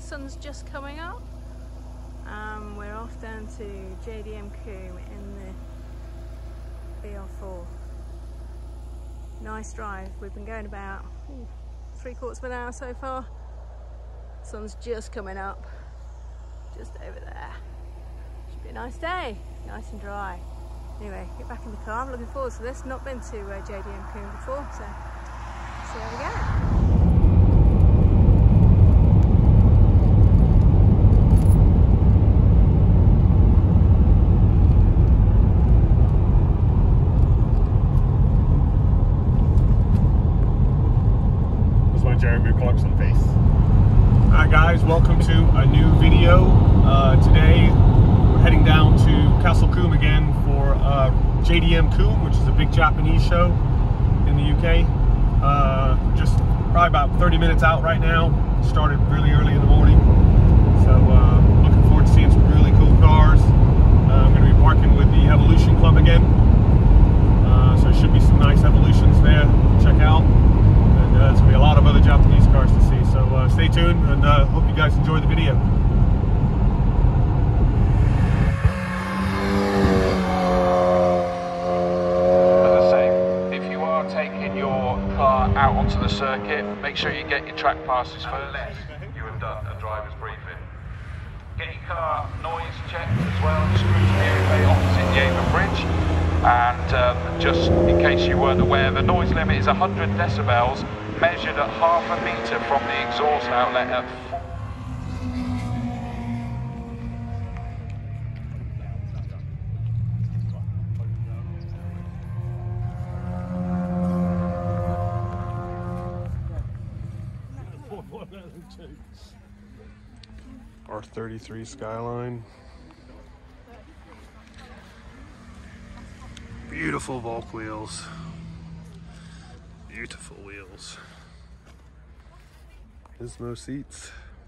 sun's just coming up. We're off down to JDM Combe in the VR4. Nice drive. We've been going about 3/4 of an hour so far. Sun's just coming up, just over there. Should be a nice day, nice and dry. Anyway, get back in the car. I'm looking forward to this. Not been to JDM Combe before, so see how we go. Hi guys, welcome to a new video. Today we're heading down to Castle Combe again for JDM Combe, which is a big Japanese show in the UK. Just probably about 30 minutes out right now. Started really early in the morning, so looking forward to seeing some really cool cars. I'm going to be parking with the Evolution Club again, so there should be some nice Evolutions there to check out. There's going to be a lot of other Japanese cars to see, so stay tuned and hope you guys enjoy the video. As I say, if you are taking your car out onto the circuit, make sure you get your track passes first. Unless you have done a driver's briefing. Get your car noise checked as well, the scrutineering bay opposite the Avon Bridge. And just in case you weren't aware, the noise limit is 100 decibels, measured at ½ a metre from the exhaust outlet at 4. R33 Skyline. Beautiful Volk wheels. Beautiful wheels. Gizmo seats.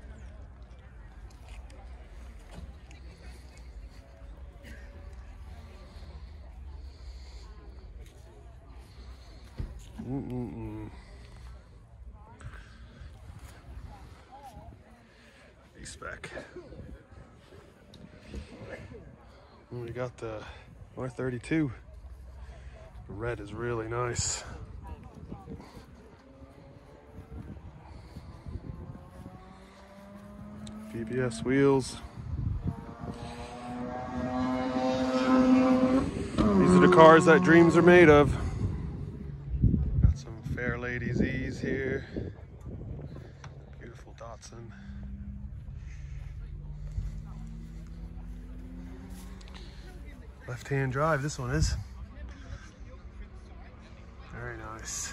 Spec. We got the R32. The red is really nice. BBS wheels. These are the cars that dreams are made of. Got some Fair Lady Z's here. Beautiful Datsun. Left-hand drive, this one is. Very nice.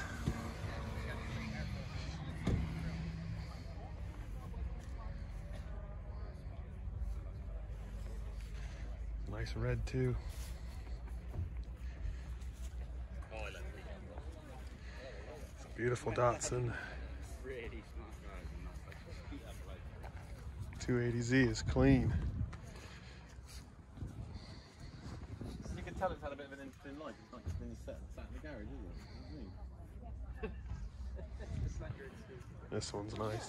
Nice red too. It's a beautiful Datsun. 280Z is clean. You can tell it's had a bit of an interesting life. It's not just been sat in the garage, is it? This one's nice.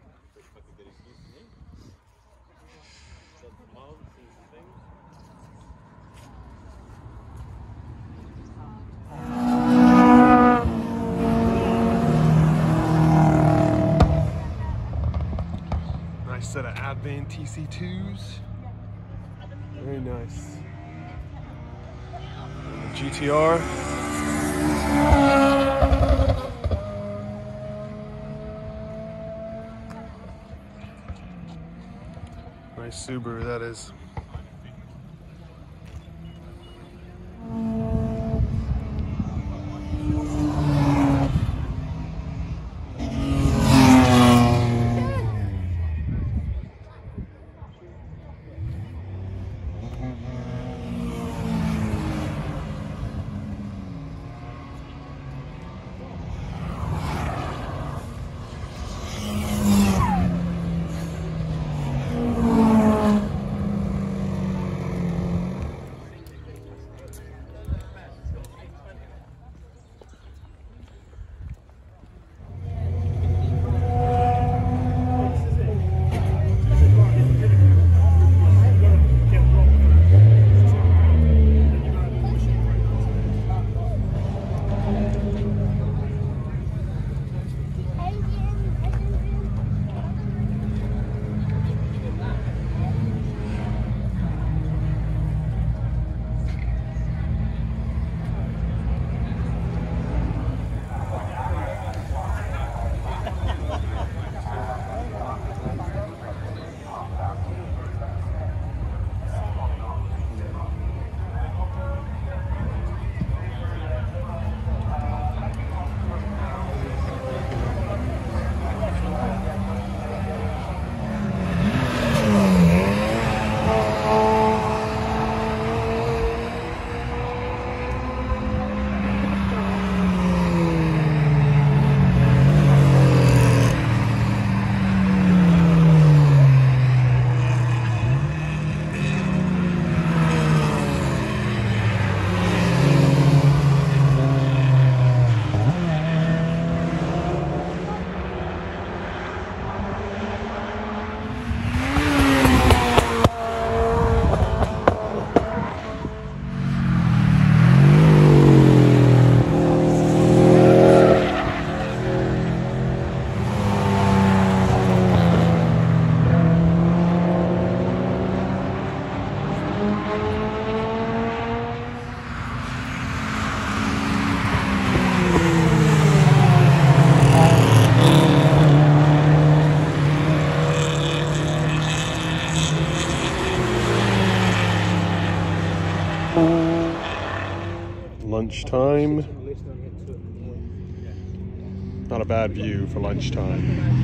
Nice set of Advan TC2s. Very nice. And the GTR. Nice Subaru that is. lunchtime. Not a bad view for lunchtime.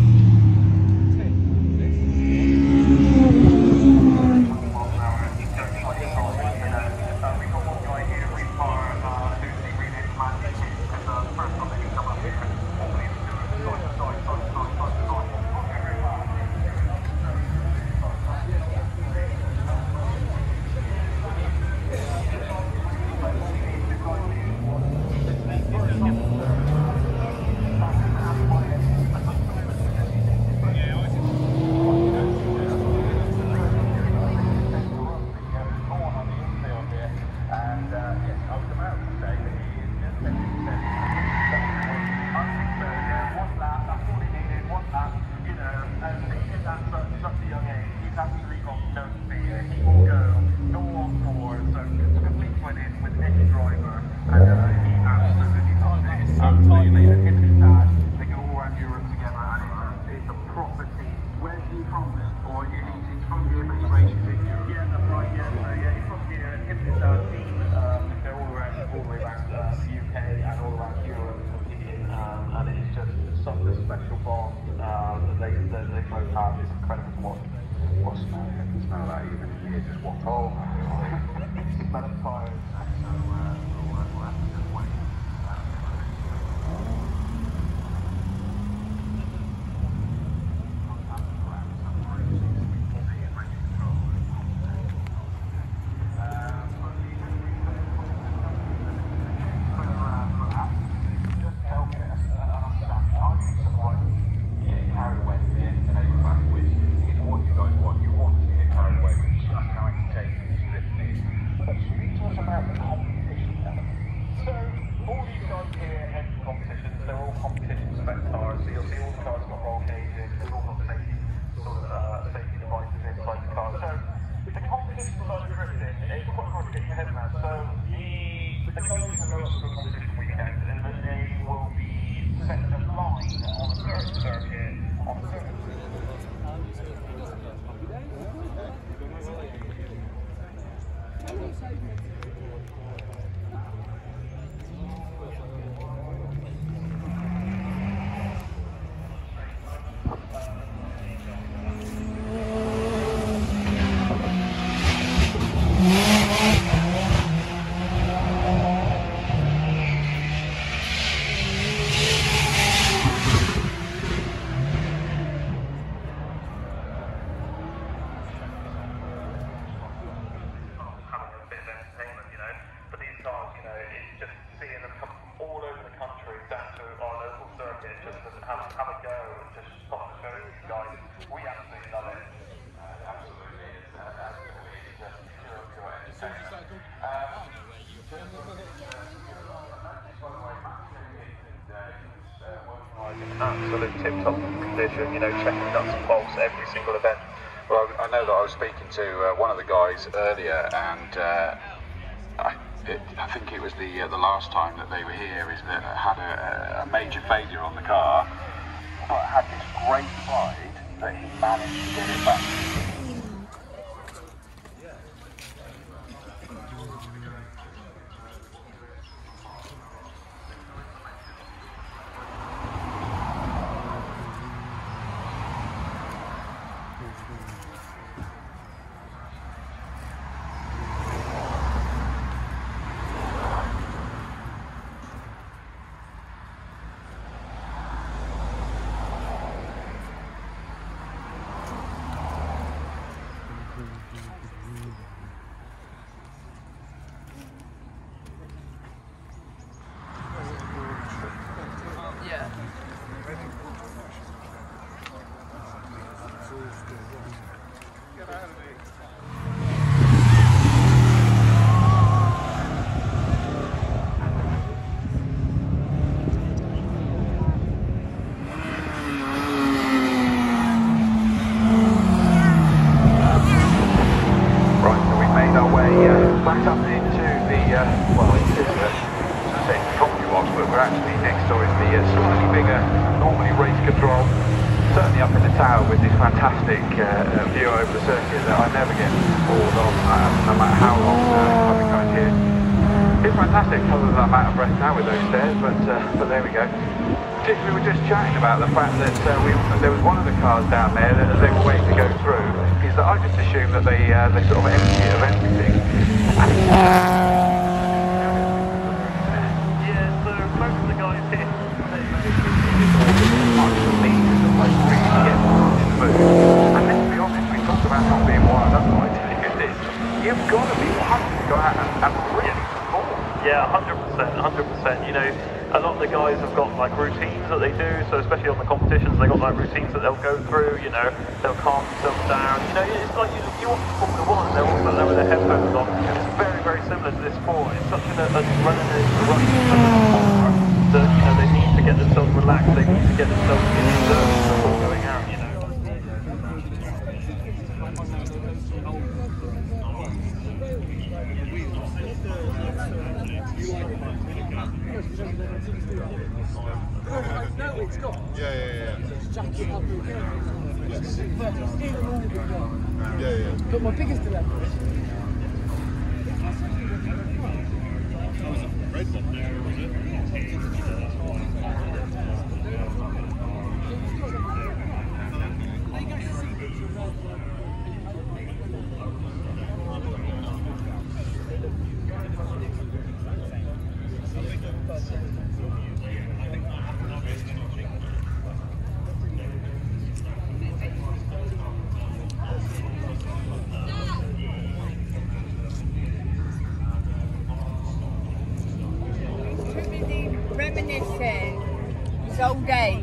Absolute tip-top condition, you know, checking nuts and bolts every single event. Well, I know that I was speaking to one of the guys earlier, and I think it was the last time that they were here, is that had a major failure on the car, but had this great pride that he managed to get it back. Certainly up in the tower with this fantastic view over the circuit that I never get bored of, no matter how long I've been going here. It's fantastic, other than I'm out of breath now with those stairs, but there we go. We were just chatting about the fact that there was one of the cars down there that as they were waiting to go through, is that I just assumed that they sort of empty it of everything. Yeah, so most of the guys here, and let's be honest, we talked about not being wired up quite to this. You've got to be wired to go out and really perform. Yeah, 100%. You know, a lot of the guys have got like routines that they do, so especially on the competitions, they've got like routines that they'll go through, you know, they'll calm themselves down. You know, it's like you watch Formula 1 and they're all sat there with their headphones on. It's very, very similar to this sport. It's such a running rush that, you know, they need to get themselves relaxed, they need to get themselves in the zone before going out, you know. No, it's not. Yeah. Yeah. But my biggest dilemma is Red one there, was it? Reminiscing his old age.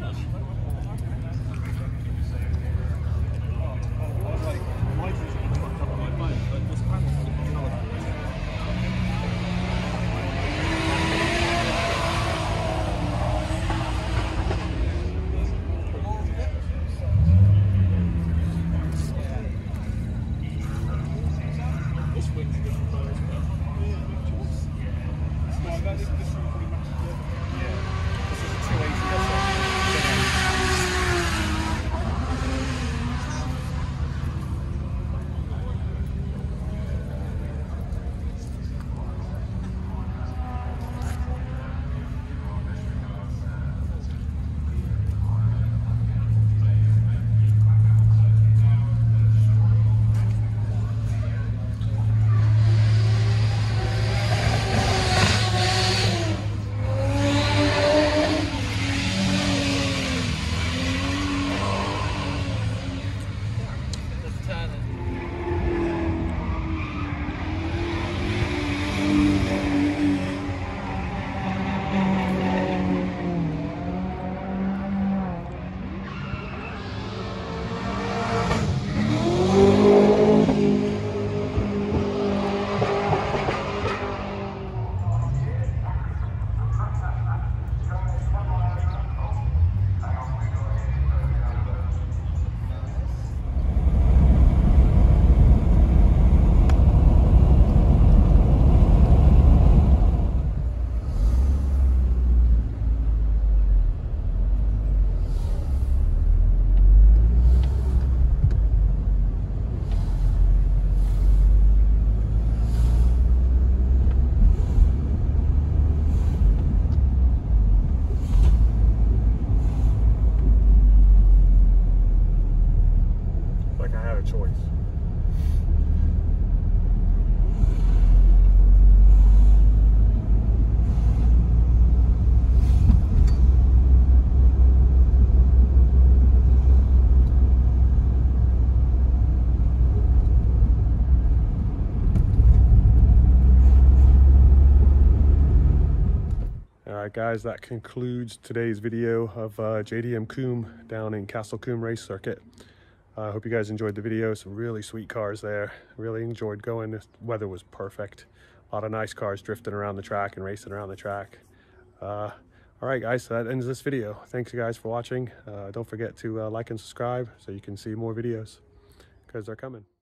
choice. Alright guys, that concludes today's video of JDM Combe down in Castle Combe Race Circuit. I hope you guys enjoyed the video. Some really sweet cars there. Really enjoyed going. The weather was perfect. A lot of nice cars drifting around the track and racing around the track. Alright guys, so that ends this video. Thanks you guys for watching. Don't forget to like and subscribe so you can see more videos because they're coming.